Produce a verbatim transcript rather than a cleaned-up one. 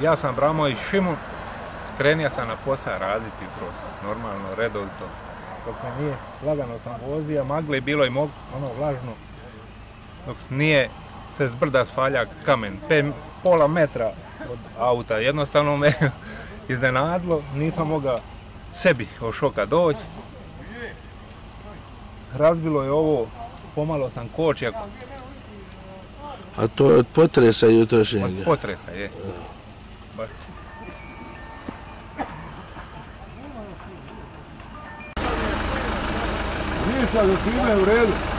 Ja sam Bramović Šimun, krenio sam na posao raditi jutros, normalno, redovito. Dok me nije, lagano sam vozio, magle bilo i mog, ono vlažno. Dok nije se zbrda svalja kamen, pe, pola metra od auta, jednostavno me iznenadilo, nisam mogao sebi od šoka doći. Razbilo je ovo, pomalo sam kočijak. A to je od potresa jutrošnjega? Od potresa, je. Baš. Ništa, da svima je u redu.